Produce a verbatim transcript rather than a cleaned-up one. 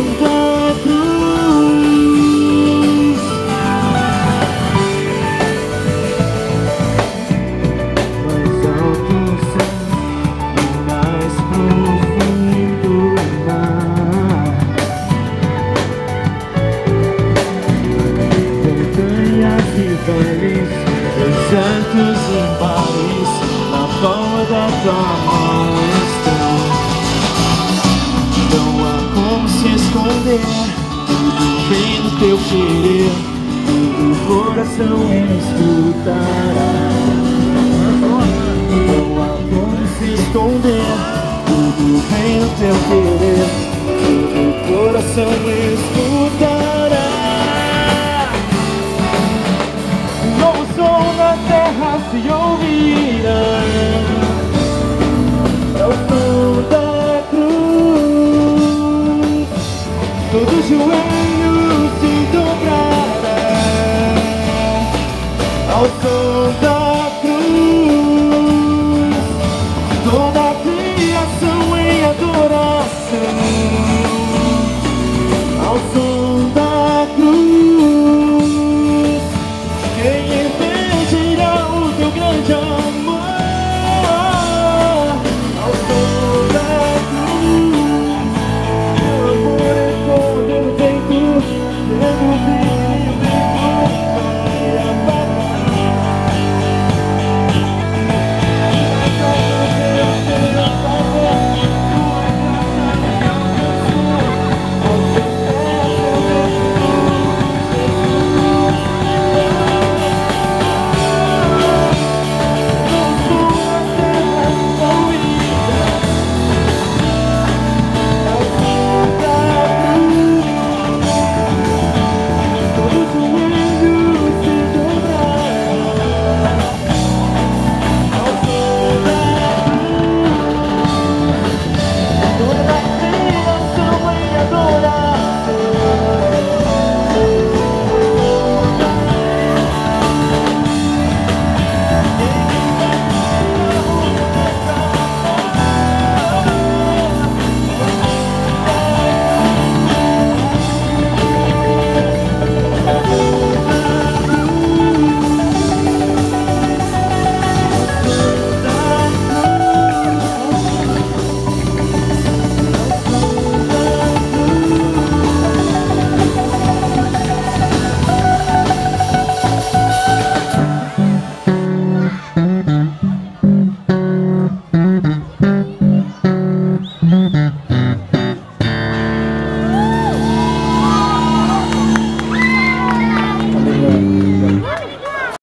da cruz. Mais alto o céu e mais profundo o mar. Montanhas e vales, desertos e mares, na palma da tua mão estão. Não há como se esconder, tudo vem no teu querer, todo o coração escutará. Não há como se esconder, tudo vem no teu querer, todo o coração escutará. Um novo som na terra se ouvirá, é o som da cruz. Todo joelho se dobrará ao som